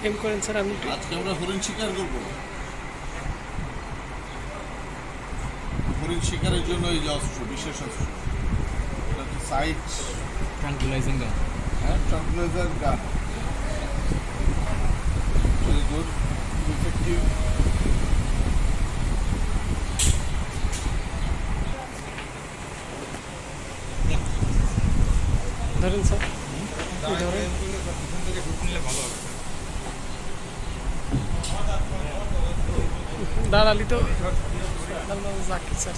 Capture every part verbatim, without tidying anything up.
M করেন sir আমি আজকে আমরা হরিণ শিকার করবো হরিণ শিকারের জন্য এই যে অস্ত্র বিশেষ অস্ত্র এটা হচ্ছে সাইড ট্রাঙ্কুলাইজিং গান হ্যাঁ tranquilizer gun very good effective ধরেন স্যার দাঁড়ালি তো জাকির স্যার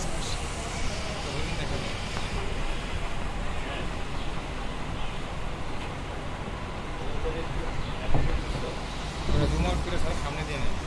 সামনে দিয়ে নেয়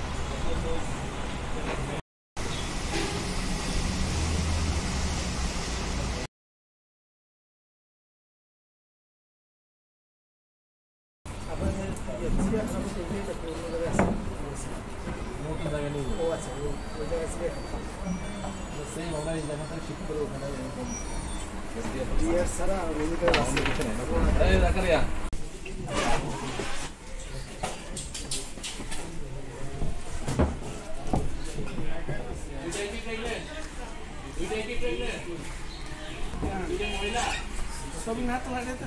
সবই না তো লাগে তো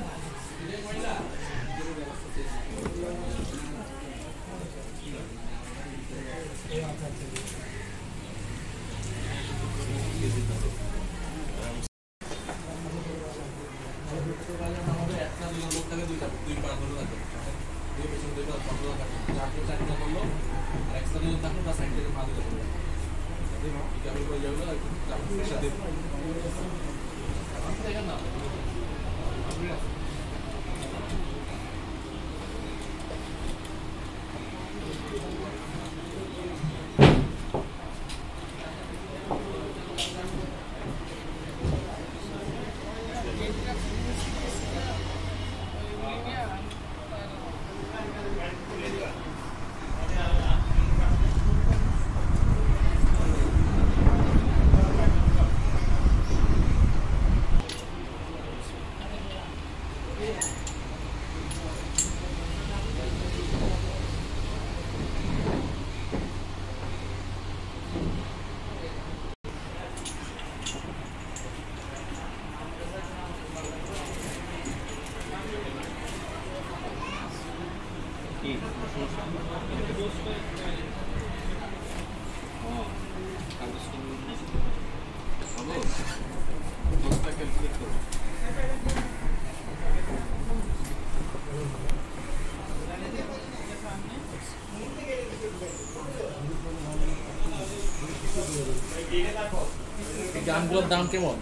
গানগুলোর দাম কেমন?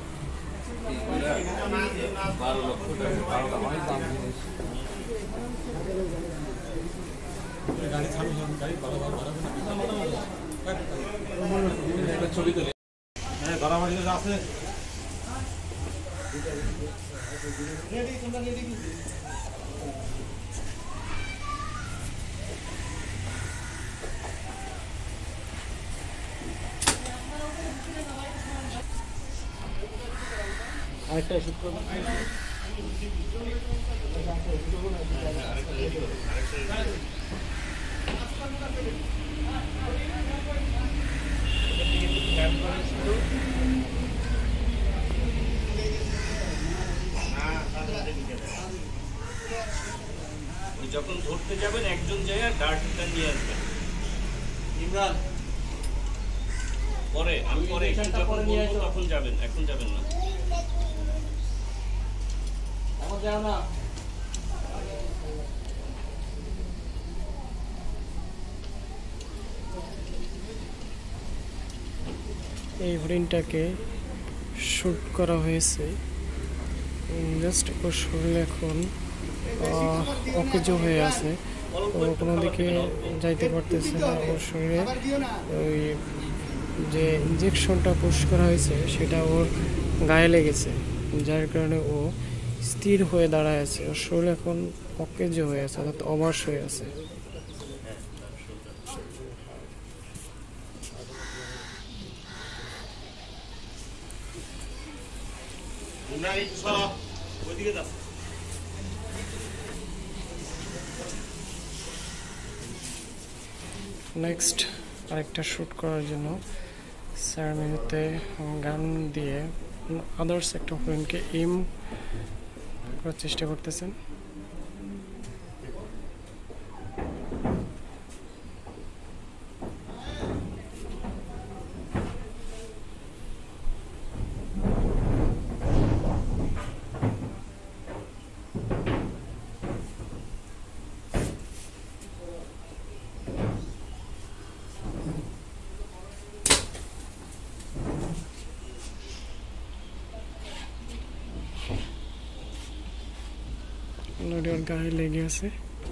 বারো লক্ষ টাকা বারোটা হয় দাম ছবি তুলে হ্যাঁ ধরাবাড়ি আছে আরেকটা শুট করবেন যখন ধরতে যাবেন একজন যায় আর ডার্টটা নিয়ে আসবেন ইমরান পরে আমি পরে যখন বলবো তখন যাবেন এখন যাবেন না এখন যাও না এই হরিণটাকে শুট করা হয়েছে জাস্ট ওর শরীর এখন অকেজো হয়ে আছে ও কোনো দিকে যাইতে পারতেছে না ওর শরীরে ওই যে ইঞ্জেকশনটা পুশ করা হয়েছে সেটা ওর গায়ে লেগেছে যার কারণে ও স্থির হয়ে দাঁড়ায় আছে ওর শরীর এখন অকেজো হয়ে আছে অর্থাৎ অবশ হয়ে আছে ওইদিকে যাও নেক্সট আরেকটা শ্যুট করার জন্য স্যার মেনুতে গান দিয়ে আদার্স একটা হরিণকে এম করার চেষ্টা করতেছেন। অলরেডি ওর গায়ে লেগে আছে।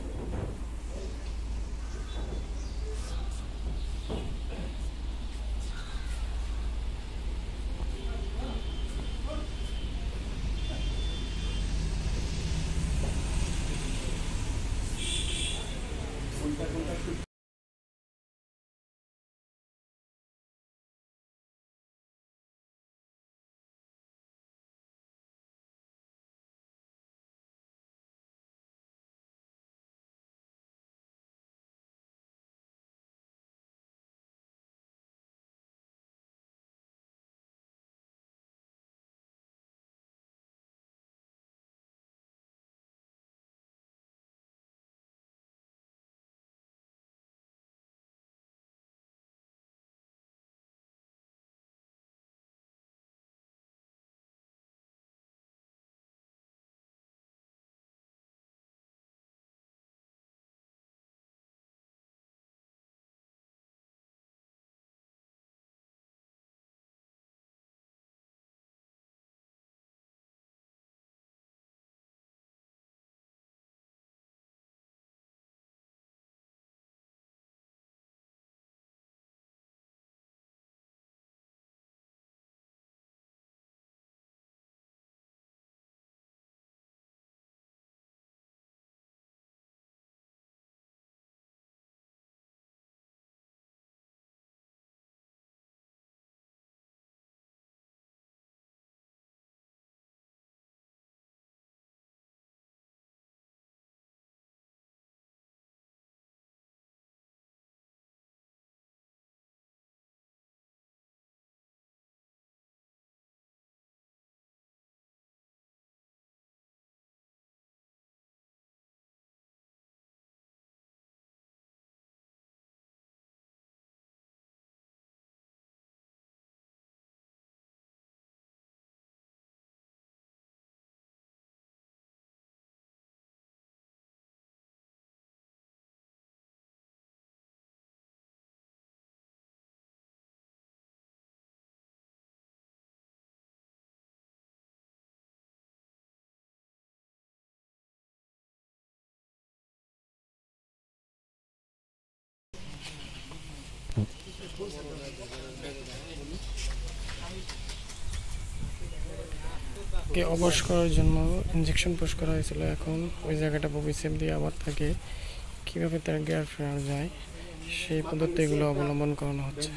কে অবশ করার জন্য ইনজেকশন পুশ করা হয়েছিল। এখন ওই জায়গাটা ববি সেপ দিয়ে আবার তাকে কীভাবে তার গিয়ার ফেরানো যায় সেই পদ্ধতিগুলো অবলম্বন করানো হচ্ছে।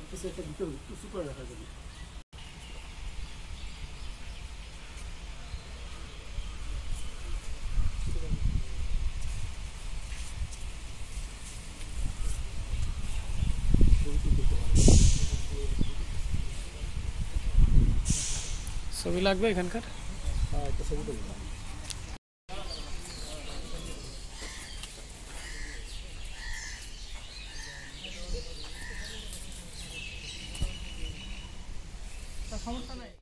ছবি লাগবে এখানকার? সমস্যা নাই।